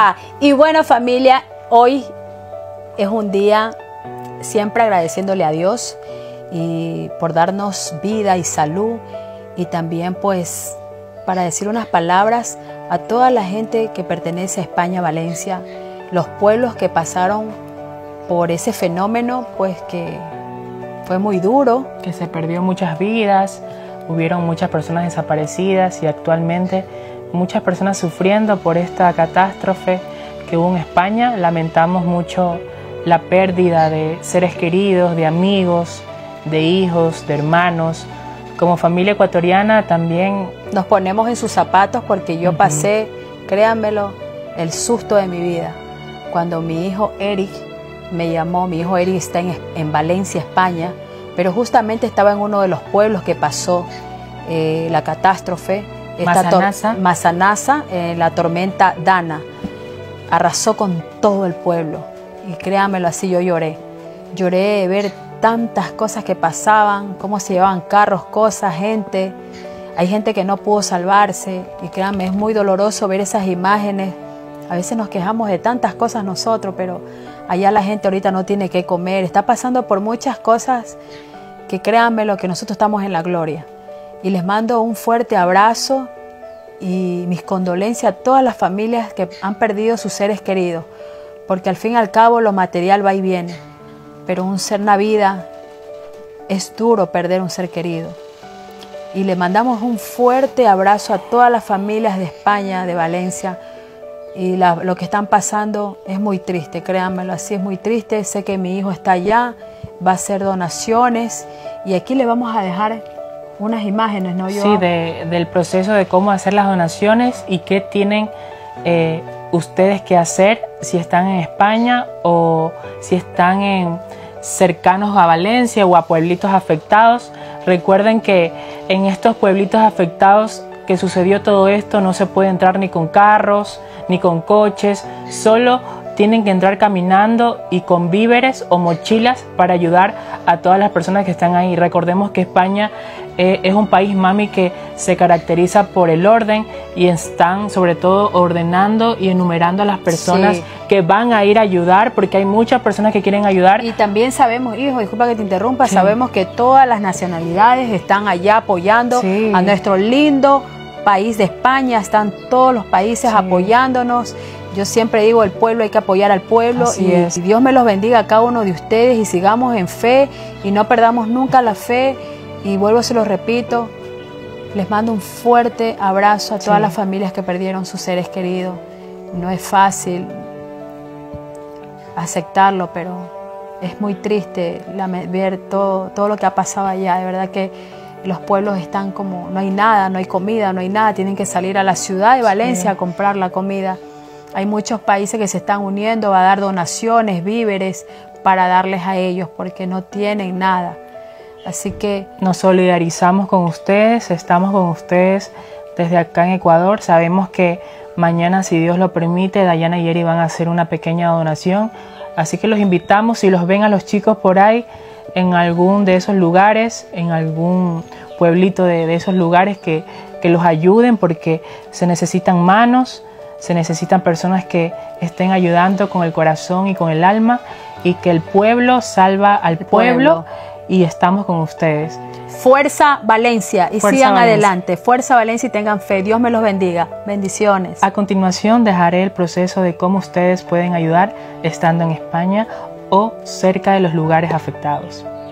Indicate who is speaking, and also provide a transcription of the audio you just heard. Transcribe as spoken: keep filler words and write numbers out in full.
Speaker 1: ¡Aleluya! Y bueno, familia, hoy es un día siempre agradeciéndole a Dios y por darnos vida y salud, y también pues para decir unas palabras a toda la gente que pertenece a España, Valencia, los pueblos que pasaron por ese fenómeno, pues que fue muy duro.
Speaker 2: Que se perdió muchas vidas, hubieron muchas personas desaparecidas y actualmente muchas personas sufriendo por esta catástrofe que hubo en España. Lamentamos mucho la pérdida de seres queridos, de amigos, de hijos, de hermanos. Como familia ecuatoriana también
Speaker 1: nos ponemos en sus zapatos, porque yo uh-huh. pasé, créanmelo, el susto de mi vida. Cuando mi hijo Eric me llamó, mi hijo Eric está en, en Valencia, España, pero justamente estaba en uno de los pueblos que pasó eh, la catástrofe.
Speaker 2: Mazanasa.
Speaker 1: Mazanasa, eh, la tormenta Dana, arrasó con todo el pueblo. Y créanmelo, así yo lloré. Lloré de ver tantas cosas que pasaban, cómo se llevaban carros, cosas, gente. Hay gente que no pudo salvarse. Y créanme, es muy doloroso ver esas imágenes. A veces nos quejamos de tantas cosas nosotros, pero allá la gente ahorita no tiene qué comer. Está pasando por muchas cosas que, créanmelo, que nosotros estamos en la gloria. Y les mando un fuerte abrazo y mis condolencias a todas las familias que han perdido sus seres queridos, porque al fin y al cabo lo material va y viene, pero un ser, una vida, es duro perder un ser querido. Y le mandamos un fuerte abrazo a todas las familias de España, de Valencia, y la, lo que están pasando es muy triste, créanmelo, así es muy triste. Sé que mi hijo está allá, va a hacer donaciones, y aquí le vamos a dejar unas imágenes, ¿no? Yo...
Speaker 2: Sí, de, del proceso de cómo hacer las donaciones y qué tienen eh, ustedes que hacer si están en España o si están en cercanos a Valencia o a pueblitos afectados. Recuerden que en estos pueblitos afectados que sucedió todo esto no se puede entrar ni con carros ni con coches, solo tienen que entrar caminando y con víveres o mochilas para ayudar a todas las personas que están ahí. Recordemos que España eh, es un país, mami, que se caracteriza por el orden, y están sobre todo ordenando y enumerando a las personas sí. que van a ir a ayudar, porque hay muchas personas que quieren ayudar.
Speaker 1: Y también sabemos, hijo, disculpa que te interrumpa, sí. sabemos que todas las nacionalidades están allá apoyando sí. a nuestro lindo país de España, están todos los países sí. apoyándonos. Yo siempre digo, el pueblo, hay que apoyar al pueblo, y, y Dios me los bendiga a cada uno de ustedes, y sigamos en fe y no perdamos nunca la fe. Y vuelvo, se lo repito, les mando un fuerte abrazo a todas sí. las familias que perdieron sus seres queridos. No es fácil aceptarlo, pero es muy triste la, ver todo, todo lo que ha pasado allá. De verdad que los pueblos están como, no hay nada, no hay comida, no hay nada, tienen que salir a la ciudad de Valencia sí. a comprar la comida. Hay muchos países que se están uniendo a dar donaciones, víveres, para darles a ellos, porque no tienen nada. Así que
Speaker 2: nos solidarizamos con ustedes, estamos con ustedes desde acá en Ecuador. Sabemos que mañana, si Dios lo permite, Dayana y Eri van a hacer una pequeña donación. Así que los invitamos, si los ven a los chicos por ahí, en algún de esos lugares, en algún pueblito de, de esos lugares, que, que los ayuden, porque se necesitan manos, se necesitan personas que estén ayudando con el corazón y con el alma, y que el pueblo salva al pueblo, pueblo y estamos con ustedes.
Speaker 1: Fuerza Valencia, y
Speaker 2: Fuerza
Speaker 1: sigan
Speaker 2: Valencia.
Speaker 1: adelante. Fuerza Valencia y tengan fe. Dios me los bendiga. Bendiciones.
Speaker 2: A continuación dejaré el proceso de cómo ustedes pueden ayudar estando en España o cerca de los lugares afectados.